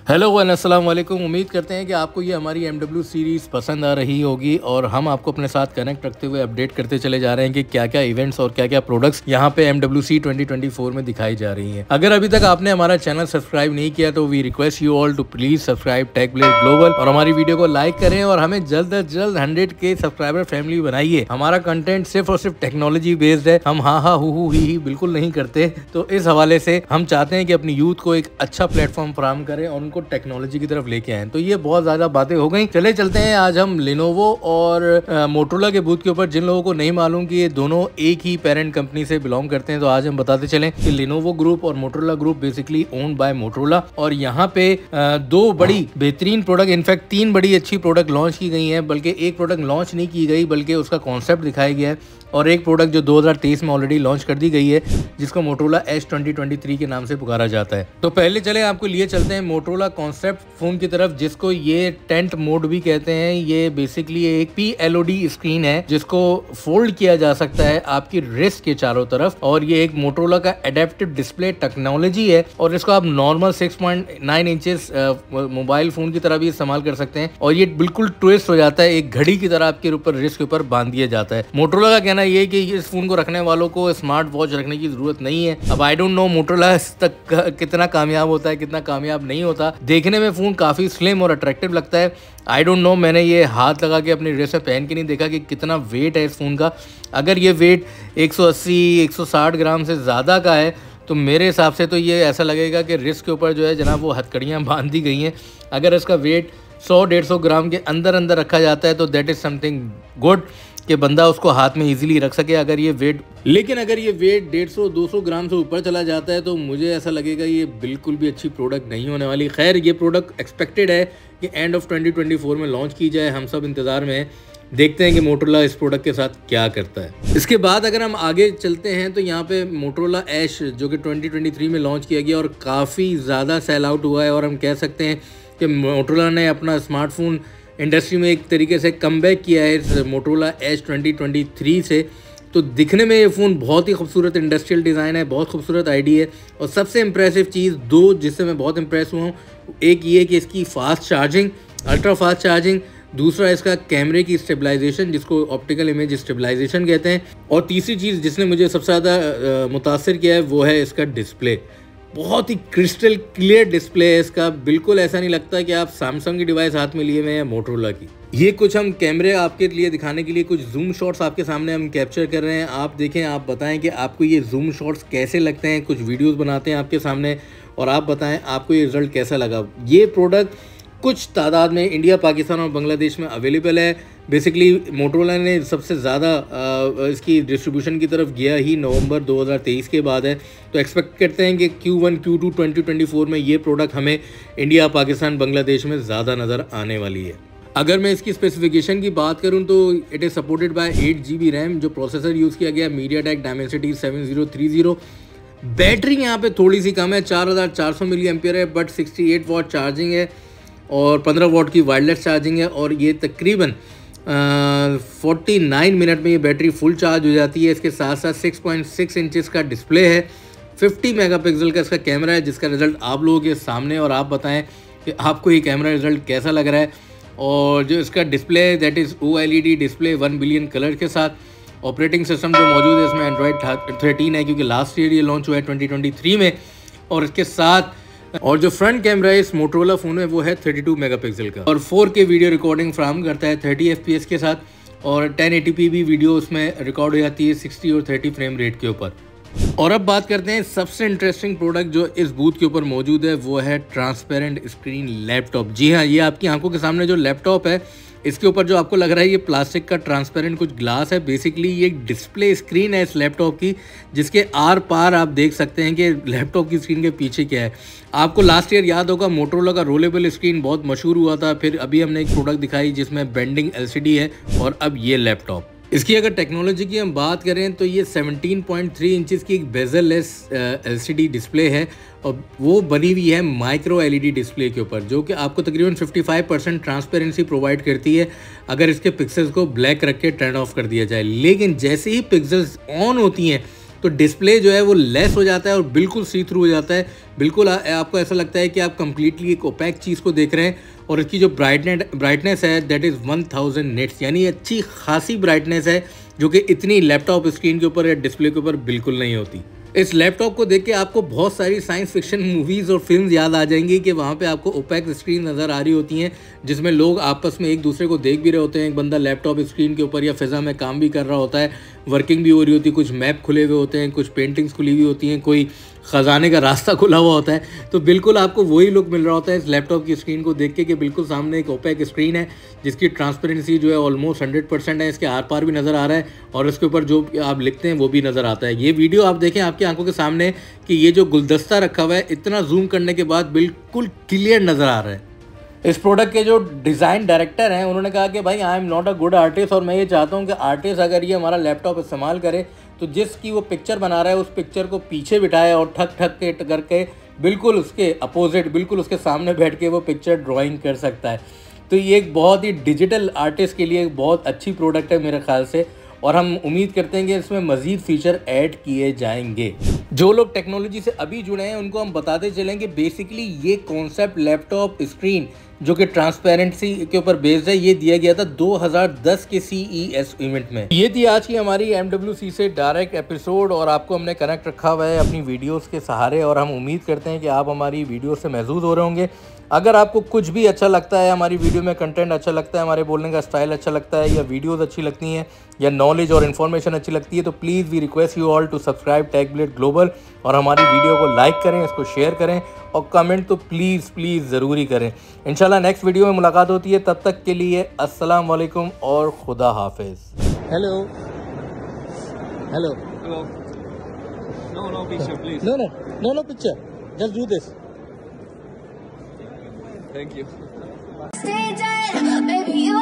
Hello one अस्सलाम वालेकुम। उम्मीद करते हैं कि आपको ये हमारी MW सीरीज़ पसंद आ रही होगी और हम आपको अपने साथ कनेक्ट रखते हुए अपडेट करते चले जा रहे हैं कि क्या क्या इवेंट्स और क्या क्या प्रोडक्ट्स यहाँ पे MWC 2024 में दिखाई जा रही हैं। अगर अभी तक आपने हमारा चैनल सब्सक्राइब नहीं किया तो we request you all to please subscribe tech blade global और हमारी वीडियो को लाइक करें और हमें जल्द अज जल्द 100K सब्सक्राइबर फैमिली बनाइए। हमारा कंटेंट सिर्फ और सिर्फ टेक्नोलॉजी बेस्ड है, हम हाँ हाँ हु ही बिल्कुल नहीं करते। तो इस हवाले से हम चाहते हैं कि अपनी यूथ को एक अच्छा प्लेटफॉर्म फराहम करें और को टेक्नोलॉजी की तरफ लेके आए। तो ये बहुत ज्यादा बातें हो गई, चले चलते हैं। आज हम लिनोवो और मोटोरोला के बूथ के ऊपर, जिन लोगों को नहीं मालूम कि ये दोनों एक ही पेरेंट कंपनी से बिलोंग करते हैं, तो आज हम बताते चलें कि लिनोवो ग्रुप और Motorola group basically owned by Motorola. और यहाँ पे दो बड़ी बेहतरीन प्रोडक्ट, इनफैक्ट 3 बड़ी अच्छी प्रोडक्ट लॉन्च की गई हैं, बल्कि एक प्रोडक्ट लॉन्च नहीं की गई बल्कि उसका कॉन्सेप्ट दिखाया गया है, और एक प्रोडक्ट जो 2023 में ऑलरेडी लॉन्च कर दी गई है जिसको मोटोरोला एज 2023 के नाम से पुकारा जाता है। तो पहले चले आपको लिए चलते हैं मोटोरोला कॉन्सेप्ट फोन की तरफ, जिसको ये टेंट मोड भी कहते हैं। ये बेसिकली एक PLOD स्क्रीन है जिसको फोल्ड किया जा सकता है आपकी रिस्ट के चारों तरफ, और ये एक मोटोरोला का एडेप्टिव डिस्प्ले टेक्नोलॉजी है और इसको आप नॉर्मल 6.9 इंचेस मोबाइल फोन की तरह भी इस्तेमाल कर सकते हैं, और ये बिल्कुल ट्विस्ट हो जाता है, एक घड़ी की तरह आपके ऊपर रिस्ट के ऊपर बांध दिया जाता है। मोटोरोला का कहना ये कि इस फोन को रखने वालों को स्मार्ट वॉच रखने की जरूरत नहीं है। अब आई डोंट नो मोटोरोला तक कितना कामयाब होता है, कितना कामयाब नहीं होता। देखने में फोन काफी स्लिम और अट्रैक्टिव लगता है। आई डोंट नो, मैंने ये हाथ लगा के अपनी ड्रेस में पहन के नहीं देखा कि कितना वेट है इस फोन का। अगर ये वेट 180-160 ग्राम से ज़्यादा का है तो मेरे हिसाब से तो ये ऐसा लगेगा कि रिस्ट के ऊपर जो है जनाब वो हथकड़ियाँ बांध दी गई हैं। अगर इसका वेट 100-150 ग्राम के अंदर अंदर रखा जाता है तो दैट इज़ समथिंग गुड कि बंदा उसको हाथ में इजीली रख सके। अगर ये वेट 150-200 ग्राम से ऊपर चला जाता है तो मुझे ऐसा लगेगा ये बिल्कुल भी अच्छी प्रोडक्ट नहीं होने वाली। खैर, ये प्रोडक्ट एक्सपेक्टेड है कि एंड ऑफ 2024 में लॉन्च की जाए, हम सब इंतज़ार में हैं। देखते हैं कि मोटोरोला इस प्रोडक्ट के साथ क्या करता है। इसके बाद अगर हम आगे चलते हैं तो यहाँ पे मोटोरोला एश जो कि 2023 में लॉन्च किया गया और काफ़ी ज़्यादा सेल आउट हुआ है, और हम कह सकते हैं कि मोटोरोला ने अपना स्मार्टफोन इंडस्ट्री में एक तरीके से कमबैक किया है इस मोटोरोला एज 2023 से। तो दिखने में ये फ़ोन बहुत ही खूबसूरत इंडस्ट्रियल डिज़ाइन है, बहुत खूबसूरत आईडी है, और सबसे इम्प्रेसिव चीज़ दो जिससे मैं बहुत इम्प्रेस हुआ हूँ, एक ये कि इसकी fast charging, ultra fast charging, दूसरा इसका कैमरे की स्टेबलाइजेशन जिसको ऑप्टिकल इमेज स्टेबलाइजेशन कहते हैं, और तीसरी चीज़ जिसने मुझे सबसे ज़्यादा मुतासर किया है वो है इसका डिस्प्ले। बहुत ही क्रिस्टल क्लियर डिस्प्ले है इसका, बिल्कुल ऐसा नहीं लगता कि आप सैमसंग की डिवाइस हाथ में लिए हुए हैं या मोटोरोला की। ये कुछ हम कैमरे आपके लिए दिखाने के लिए कुछ जूम शॉट्स आपके सामने हम कैप्चर कर रहे हैं। आप देखें, आप बताएं कि आपको ये जूम शॉट्स कैसे लगते हैं। कुछ वीडियोस बनाते हैं आपके सामने और आप बताएं आपको ये रिजल्ट कैसा लगा। ये प्रोडक्ट कुछ तादाद में इंडिया, पाकिस्तान और बांग्लादेश में अवेलेबल है। बेसिकली मोटोरोला ने सबसे ज़्यादा इसकी डिस्ट्रीब्यूशन की तरफ गया ही नवंबर 2023 के बाद है। तो एक्सपेक्ट करते हैं कि Q1 Q2 2024 में ये प्रोडक्ट हमें इंडिया, पाकिस्तान, बांग्लादेश में ज़्यादा नज़र आने वाली है। अगर मैं इसकी स्पेसिफिकेशन की बात करूं तो it is supported by 8 GB RAM. जो प्रोसेसर यूज़ किया गया मीडियाटेक डायमेंसिटी 7030। बैटरी यहाँ पे थोड़ी सी कम है, 4400 mAh है, बट 68 वाट चार्जिंग है और 15 वाट की वायरलेस चार्जिंग है, और ये तकरीबन 49 मिनट में ये बैटरी फुल चार्ज हो जाती है। इसके साथ साथ 6.6 इंचेस का डिस्प्ले है, 50 मेगापिक्सल का इसका कैमरा है, जिसका रिज़ल्ट आप लोगों के सामने, और आप बताएं कि आपको ये कैमरा रिज़ल्ट कैसा लग रहा है। और जो इसका डिस्प्ले है that is OLED display 1 billion colour के साथ। ऑपरेटिंग सिस्टम जो मौजूद है इसमें एंड्रॉयड 13 है, क्योंकि लास्ट ईयर ये लॉन्च हुआ है 2023 में। और इसके साथ और जो फ्रंट कैमरा है इस मोटोरोला फ़ोन में वो है 32 मेगापिक्सल का, और 4K वीडियो रिकॉर्डिंग फ्राहम करता है 30 FPS के साथ, और 1080p भी वीडियो उसमें रिकॉर्ड हो जाती है 60 और 30 फ्रेम रेट के ऊपर। और अब बात करते हैं सबसे इंटरेस्टिंग प्रोडक्ट जो इस बूथ के ऊपर मौजूद है, वो है ट्रांसपेरेंट स्क्रीन लैपटॉप। जी हाँ, ये आपकी आंखों के सामने जो लैपटॉप है इसके ऊपर जो आपको लग रहा है ये प्लास्टिक का ट्रांसपेरेंट कुछ ग्लास है। बेसिकली ये एक डिस्प्ले स्क्रीन है इस लैपटॉप की, जिसके आर पार आप देख सकते हैं कि लैपटॉप की स्क्रीन के पीछे क्या है। आपको लास्ट ईयर याद होगा मोटोरोला का रोलेबल स्क्रीन बहुत मशहूर हुआ था, फिर अभी हमने एक प्रोडक्ट दिखाई जिसमें बेंडिंग LCD है, और अब ये लैपटॉप। इसकी अगर टेक्नोलॉजी की हम बात करें तो ये 17.3 इंचेस की एक बेजल-लेस LCD डिस्प्ले है, और वो बनी हुई है माइक्रो LED डिस्प्ले के ऊपर, जो कि आपको तकरीबन 55% ट्रांसपेरेंसी प्रोवाइड करती है अगर इसके पिक्सल्स को ब्लैक रख के टर्न ऑफ कर दिया जाए। लेकिन जैसे ही पिक्सल्स ऑन होती हैं तो डिस्प्ले जो है वो लेस हो जाता है और बिल्कुल सी थ्रू हो जाता है। बिल्कुल आपको ऐसा लगता है कि आप कंप्लीटली एक ओपैक चीज़ को देख रहे हैं। और इसकी जो ब्राइटनेस है दैट इज़ 1000 निट्स, यानी अच्छी खासी ब्राइटनेस है जो कि इतनी लैपटॉप स्क्रीन के ऊपर या डिस्प्ले के ऊपर बिल्कुल नहीं होती। इस लैपटॉप को देख के आपको बहुत सारी साइंस फिक्शन मूवीज़ और फिल्म्स याद आ जाएंगी कि वहाँ पे आपको ओपैक स्क्रीन नज़र आ रही होती हैं जिसमें लोग आपस में एक दूसरे को देख भी रहे होते हैं। एक बंदा लैपटॉप स्क्रीन के ऊपर या फिज़ा में काम भी कर रहा होता है, वर्किंग भी हो रही होती है, कुछ मैप खुले हुए होते हैं, कुछ पेंटिंग्स खुली हुई होती हैं, कोई ख़जाने का रास्ता खुला हुआ होता है। तो बिल्कुल आपको वही लुक मिल रहा होता है इस लैपटॉप की स्क्रीन को देख के कि बिल्कुल सामने एक ओपैक स्क्रीन है जिसकी ट्रांसपेरेंसी जो है ऑलमोस्ट 100% है। इसके आर पार भी नज़र आ रहा है और इसके ऊपर जो आप लिखते हैं वो भी नज़र आता है। ये वीडियो आप देखें आपकी आंखों के सामने कि ये जो गुलदस्ता रखा हुआ है इतना जूम करने के बाद बिल्कुल क्लियर नज़र आ रहा है। इस प्रोडक्ट के जो डिज़ाइन डायरेक्टर हैं उन्होंने कहा कि भाई I am not a good artist और मैं ये चाहता हूँ कि आर्टिस्ट अगर ये हमारा लैपटॉप इस्तेमाल करे तो जिसकी वो पिक्चर बना रहा है उस पिक्चर को पीछे बिठाए और ठक ठक के करके बिल्कुल उसके अपोजिट, बिल्कुल उसके सामने बैठ के वो पिक्चर ड्राइंग कर सकता है। तो ये एक बहुत ही डिजिटल आर्टिस्ट के लिए एक बहुत अच्छी प्रोडक्ट है मेरे ख्याल से और हम उम्मीद करते हैं कि इसमें मज़ीद फीचर ऐड किए जाएंगे। जो लोग टेक्नोलॉजी से अभी जुड़े हैं उनको हम बताते चलें कि बेसिकली ये कॉन्सेप्ट लैपटॉप स्क्रीन जो कि ट्रांसपेरेंसी के ऊपर बेस्ड है ये दिया गया था 2010 के CES इवेंट में। ये थी आज की हमारी MWC से डायरेक्ट एपिसोड और आपको हमने कनेक्ट रखा हुआ है अपनी वीडियोस के सहारे और हम उम्मीद करते हैं कि आप हमारी वीडियो से महसूस हो रहे होंगे। अगर आपको कुछ भी अच्छा लगता है, हमारी वीडियो में कंटेंट अच्छा लगता है, हमारे बोलने का स्टाइल अच्छा लगता है या वीडियोस अच्छी लगती हैं या नॉलेज और इन्फॉर्मेशन अच्छी लगती है तो please we request you all to subscribe Techblade Global और हमारी वीडियो को लाइक करें, इसको शेयर करें और कमेंट तो प्लीज़ ज़रूरी करें। इंशाल्लाह नेक्स्ट वीडियो में मुलाकात होती है, तब तक के लिए अस्सलाम वालेकुम और खुदा हाफिज़। Hello hello no picture please, no picture, just do this. Thank you.